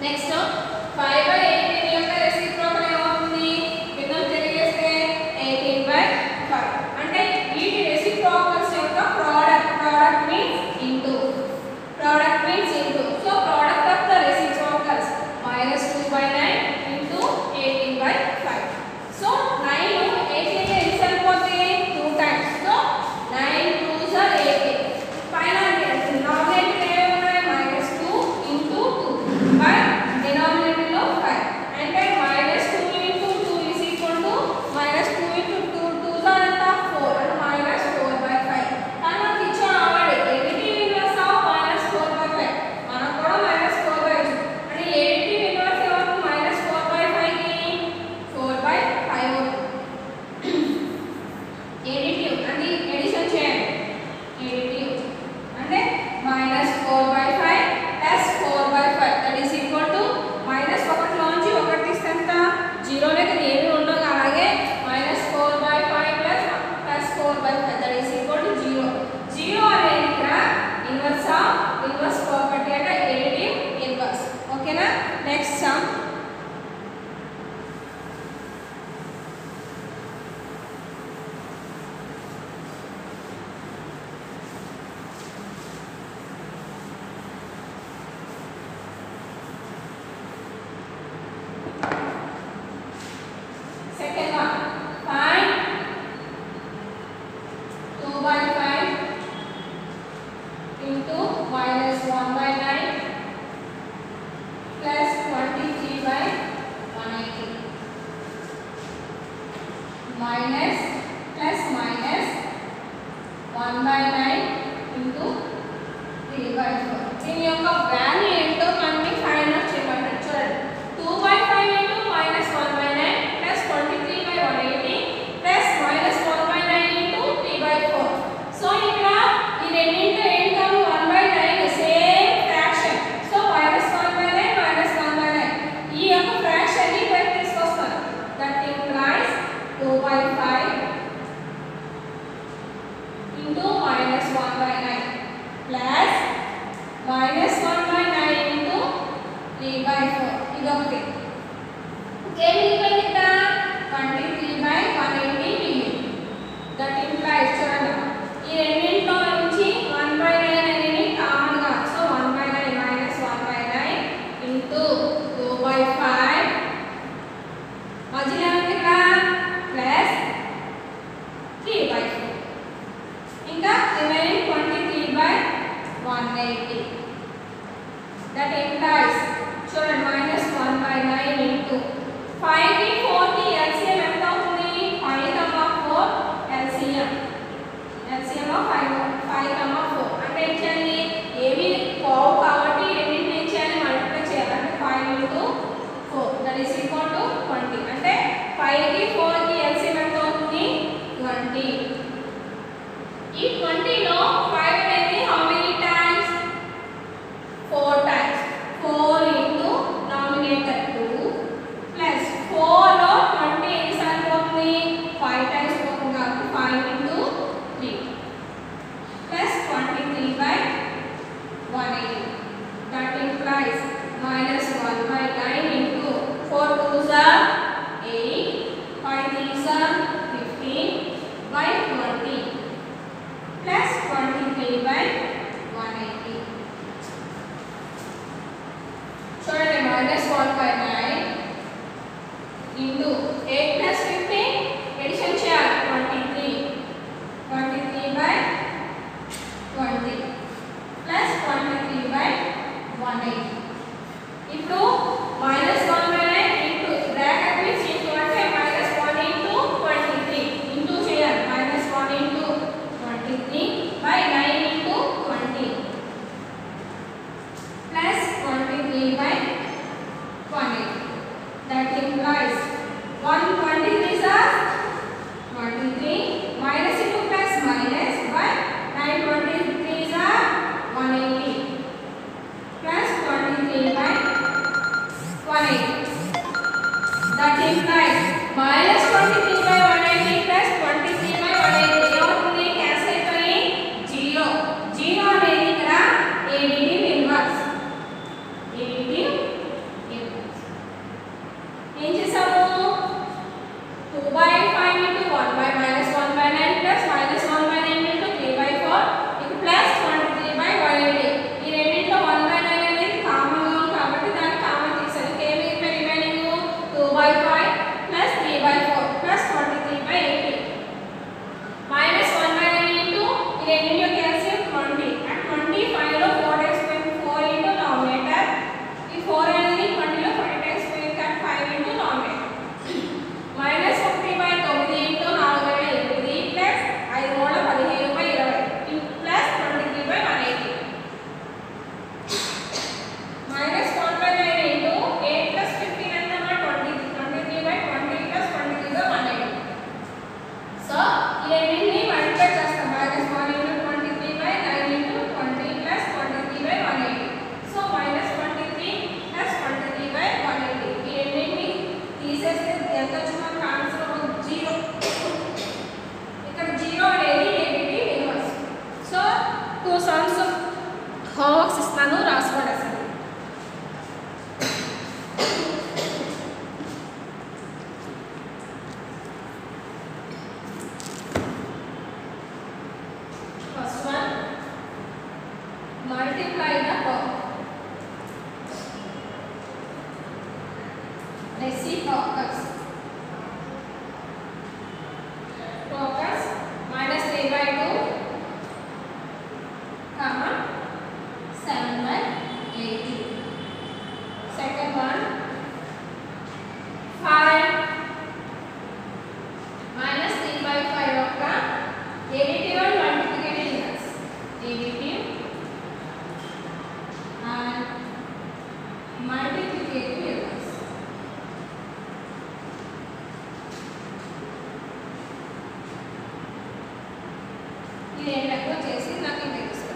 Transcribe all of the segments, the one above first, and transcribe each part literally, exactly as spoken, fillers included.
Next five by eighteen యొక్క reciprocal ఏమవుతుంది? భిన్నం తెలియజేస్తే eighteen by five. అంటే వీటి రెసిప్రోకల్స్ యొక్క product product means into product means into so product of the reciprocals minus two by nine into eighteen by five. So nine eighteen కి ఎన్ని సరిపోతాయి? two times. So nine twos are eighteen. పైన denominator ఏమున్నాయి? minus two into two by denominator లో five. అంటే minus two into two is equal to minus two into two twos are ఎంత? four and minus four by five. కానీ మనకి ఇచ్చాం already additive inverse of minus four by five. మనకు కూడా minus four by two. అంటే additive inverse ఏమవుతుంది? minus four by five కి four by five అవుతుంది. additive అంటే ఎడిషన్ చేయండి. additive అంటే minus four by five plus four by five that is equal to minus ఒకటి లోంచి ఒకటి తీస్తే ఎంత? జీరో లేక ఏమీ ఉండదు. అలాగే minus four by five plus plus four by five that is equal to zero. Zero అనేది ఇక్కడ ఇన్వర్స్ ఆఫ్ ఇన్వర్స్ ప్రాపర్టీ అంటే additive inverse. ఓకేనా? Next sum second one. Find two by five into minus one by nine plus twenty-three by one eighty minus plus minus one by nine into three by four. దీని యొక్క value ఏంటో మనకి find out చేయమంటారు. చూడండి two by five into minus one by nine plus twenty-three by one eighty plus minus one by nine into three by four. సో ఇక్కడ ఈ రెండింటిలో ఏంటో one by nine same fraction. So minus one by nine minus one by nine ఈ యొక్క fraction ని బయట తీసుకొస్తాను. That implies two by five into minus one by nine plus minus one by nine into three by four. ఇది ఒకటి. ఏం మిగిలింది ఇక్కడ? twenty-three by one eighty మిగిలింది. దట్ ఇంప్లైస్ చూడండి ఈ రెండింటిలో నుంచి one by nine అనేది కామన్ గా. So one by nine minus one by nine into two by five మధ్యలో ఏముంది ఇక్కడ? Plus three by four. ఇంకా remaining twenty-three by one eighty. దట్ ఇంప్లైస్ చూడండి minus one by nine into five కి four కి ఎల్సిఎం ఎంత అవుతుంది? five comma four LCM LCM of five five comma four. అంటే ఏం చేయాలి? ఏవి పోవు కాబట్టి రెండింటిని ఏం చేయాలి? మల్టిప్లై చేయాలి. అంటే five into four that is equal to twenty. అంటే five కి four కి ఎల్సిఎం ఎంత అవుతుంది? twenty. ఈ twenty లో five అనేది how many times? four times. four into denominator two plus four లో twenty ఎన్ని సార్లు పోతుంది? five times పోతుంది కాబట్టి five into three plus twenty-three by one eighty. That implies minus one by nine into four twos are eight, five threes are fifteen by twenty plus twenty-three by one eighty. చూడండి minus one by nine into eight plus fifteen addition చేయాలి twenty-three. twenty-three by twenty plus twenty-three by one eighty. ఇప్పుడు minus one by nine into bracket means into అంటే minus one into twenty-three into చేయాలి minus one into twenty-three by nine into twenty plus twenty-three by one eighty. That implies one twenty-three are twenty-three minus into plus minus by nine twenty-three are one eighty plus twenty-three by one eighty. reciprocals. Procals minus three by two, comma seven by eighty. Second one, five minus three by five యొక్క additive and multiplicative units. Additive and multiplicative units. ఇది ఏం లెక్క చేసి నాకు ఇంకా తెలుస్తుంది.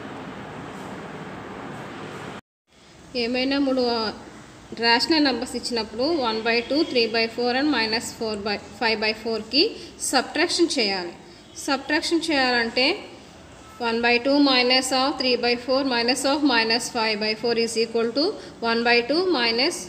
ఏమైనా మూడు రేషనల్ నెంబర్స్ ఇచ్చినప్పుడు one by two three by four and minus four by five by ఫోర్కి సబ్ట్రాక్షన్ చేయాలి. సబ్ట్రాక్షన్ చేయాలంటే one by two minus of three by four minus of minus five by four is equal to one by two minus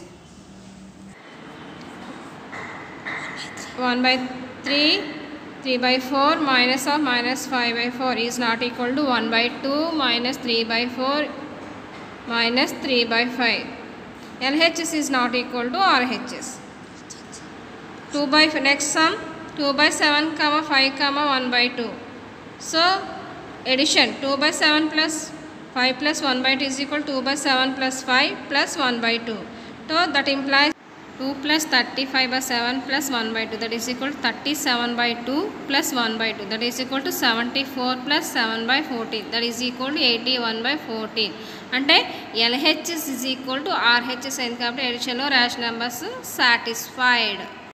one by three three by four minus of minus five by four is not equal to one by two minus three by four minus three by five. L H S is not equal to R H S. two by next sum two by seven comma five comma one by two. So addition two by seven plus five plus one by two is equal to two by seven plus five plus one by two. So that implies two plus thirty-five by seven plus one by two, that is equal to thirty-seven by two plus one by two, that is equal to seventy-four plus seven by fourteen, that is equal to eighty-one by fourteen. అంటే L H S is equal to R H S అయింది కాబట్టి ఎడిషన్లో rational numbers satisfied.